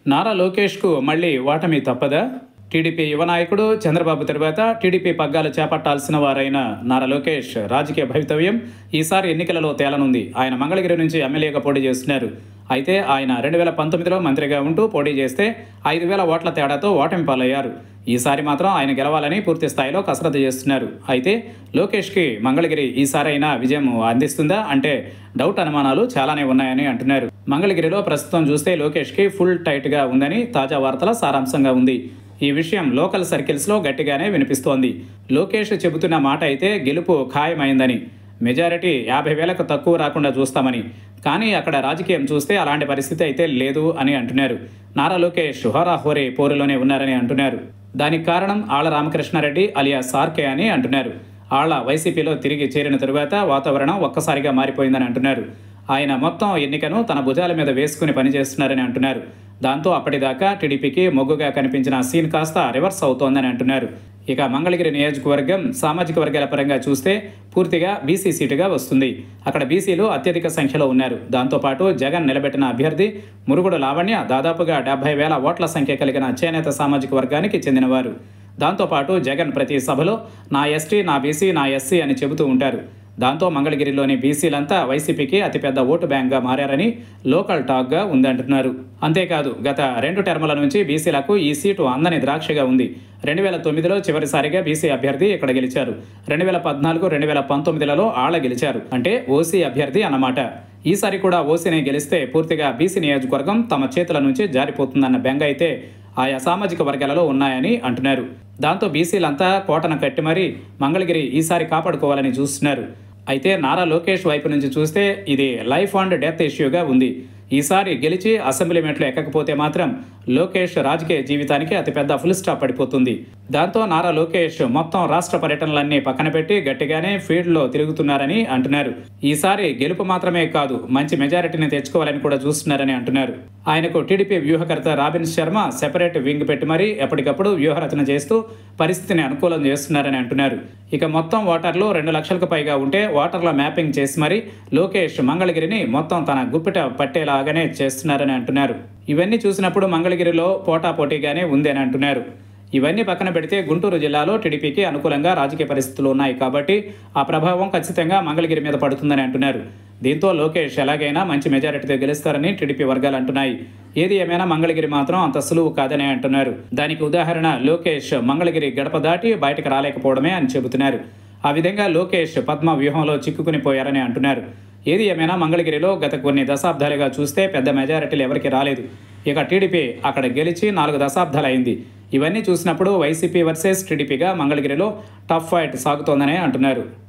నారా లోకేష్కు మళ్ళీ ఓటమి తప్పదా? టీడీపీ యువ నాయకుడు చంద్రబాబు తరువాత టీడీపీ పగ్గాలు చేపట్టాల్సిన వారైన నారా లోకేష్ రాజకీయ భవితవ్యం ఈసారి ఎన్నికలలో తేలనుంది. ఆయన మంగళగిరి నుంచి ఎమ్మెల్యేగా పోటీ చేస్తున్నారు. అయితే ఆయన 2019లో మంత్రిగా ఉంటూ పోటీ చేస్తే 5,000 ఓట్ల తేడాతో ఓటమి పాలయ్యారు. ఈసారి మాత్రం ఆయన గెలవాలని పూర్తి స్థాయిలో కసరత్తు చేస్తున్నారు. అయితే లోకేష్కి మంగళగిరి ఈసారైనా విజయం అందిస్తుందా అంటే డౌట్, అనుమానాలు చాలానే ఉన్నాయని అంటున్నారు. మంగళగిరిలో ప్రస్తుతం చూస్తే లోకేష్కి ఫుల్ టైట్గా ఉందని తాజా వార్తల సారాంశంగా ఉంది. ఈ విషయం లోకల్ సర్కిల్స్లో గట్టిగానే వినిపిస్తోంది. లోకేష్ చెబుతున్న మాట అయితే గెలుపు ఖాయమైందని, మెజారిటీ 50,000కు తక్కువ రాకుండా చూస్తామని. కానీ అక్కడ రాజకీయం చూస్తే అలాంటి పరిస్థితి అయితే లేదు అని అంటున్నారు. నారా లోకేష్ హోరాహోరీ పోరులోనే ఉన్నారని అంటున్నారు. దానికి కారణం ఆళ్ల రామకృష్ణారెడ్డి అలియాస్ ఆర్కే అని అంటున్నారు. ఆళ్ల వైసీపీలో తిరిగి చేరిన తరువాత వాతావరణం ఒక్కసారిగా మారిపోయిందని అంటున్నారు. ఆయన మొత్తం ఎన్నికను తన భుజాల మీద వేసుకుని పనిచేస్తున్నారని అంటున్నారు. దాంతో అప్పటిదాకా టీడీపీకి మొగ్గుగా కనిపించిన సీన్ కాస్త రివర్స్ అవుతోందని అంటున్నారు. ఇక మంగళగిరి నియోజకవర్గం సామాజిక వర్గాల పరంగా చూస్తే పూర్తిగా బీసీ సీటుగా వస్తుంది. అక్కడ బీసీలు అత్యధిక సంఖ్యలో ఉన్నారు. దాంతోపాటు జగన్ నిలబెట్టిన అభ్యర్థి మురుగుడు లావణ్య దాదాపుగా 70,000 ఓట్ల సంఖ్య కలిగిన చేనేత సామాజిక వర్గానికి చెందినవారు. దాంతోపాటు జగన్ ప్రతి సభలో నా ఎస్టీ, నా బీసీ, నా ఎస్సీ అని చెబుతూ ఉంటారు. దాంతో మంగళగిరిలోని బీసీలంతా వైసీపీకి అతిపెద్ద ఓటు బ్యాంక్గా మారారని లోకల్ టాక్గా ఉందంటున్నారు. అంతేకాదు గత 2 టర్ముల నుంచి బీసీలకు ఈ సీటు అందని ద్రాక్షగా ఉంది. 2009లో చివరిసారిగా బీసీ అభ్యర్థి ఇక్కడ గెలిచారు. 2014, 2019లలో ఆళ్ల గెలిచారు. అంటే ఓసీ అభ్యర్థి అన్నమాట. ఈసారి కూడా ఓసీని గెలిస్తే పూర్తిగా బీసీ నియోజకవర్గం తమ చేతుల నుంచి జారిపోతుందన్న బెంగ అయితే ఆయా సామాజిక వర్గాలలో ఉన్నాయని అంటున్నారు. దాంతో బీసీలంతా కోటను కట్టి మరీ మంగళగిరి ఈసారి కాపాడుకోవాలని చూస్తున్నారు. అయితే నారా లోకేష్ వైపు నుంచి చూస్తే ఇది లైఫ్ అండ్ డెత్ ఇష్యూగా ఉంది. ఈసారి గెలిచి అసెంబ్లీ మెట్లు ఎక్కకపోతే మాత్రం లోకేష్ రాజకీయ జీవితానికి అతిపెద్ద ఫుల్ స్టాప్ పడిపోతుంది. దాంతో నారా లోకేష్ మొత్తం రాష్ట్ర పర్యటనలన్నీ పక్కన పెట్టి గట్టిగానే ఫీల్డ్లో తిరుగుతున్నారని అంటున్నారు. ఈసారి గెలుపు మాత్రమే కాదు, మంచి మెజారిటీని తెచ్చుకోవాలని కూడా చూస్తున్నారని అంటున్నారు. ఆయనకు టీడీపీ వ్యూహకర్త రాబిన్ శర్మ సెపరేట్ వింగ్ పెట్టి మరీ ఎప్పటికప్పుడు వ్యూహరచన చేస్తూ పరిస్థితిని అనుకూలం చేస్తున్నారని అంటున్నారు. ఇక మొత్తం ఓటర్లు 2 లక్షలకు పైగా ఉంటే ఓటర్ల మ్యాపింగ్ చేసి మరీ లోకేష్ మంగళగిరిని మొత్తం తన గుప్పిట పట్టేలాగానే చేస్తున్నారని అంటున్నారు. ఇవన్నీ చూసినప్పుడు మంగళగిరిలో పోటాపోటీగానే ఉంది అని అంటున్నారు. ఇవన్నీ పక్కన పెడితే గుంటూరు జిల్లాలో టీడీపీకి అనుకూలంగా రాజకీయ పరిస్థితులు ఉన్నాయి కాబట్టి ఆ ప్రభావం ఖచ్చితంగా మంగళగిరి మీద పడుతుందని అంటున్నారు. దీంతో లోకేష్ ఎలాగైనా మంచి మెజారిటీతో గెలుస్తారని టీడీపీ వర్గాలు అంటున్నాయి. ఏది ఏమైనా మంగళగిరి మాత్రం అంత సులువు కాదని అంటున్నారు. దానికి ఉదాహరణ లోకేష్ మంగళగిరి గడప దాటి బయటకు రాలేకపోవడమే అని చెబుతున్నారు. ఆ విధంగా లోకేష్ పద్మ వ్యూహంలో చిక్కుకుని పోయారని అంటున్నారు. ఏది ఏమైనా మంగళగిరిలో గత కొన్ని దశాబ్దాలుగా చూస్తే పెద్ద మెజారిటీలు ఎవరికి రాలేదు. ఇక టీడీపీ అక్కడ గెలిచి 4 దశాబ్దాలు అయింది. ఇవన్నీ చూసినప్పుడు వైసీపీ వర్సెస్ టీడీపీగా మంగళగిరిలో టఫ్ ఫైట్ సాగుతోందనే అంటున్నారు.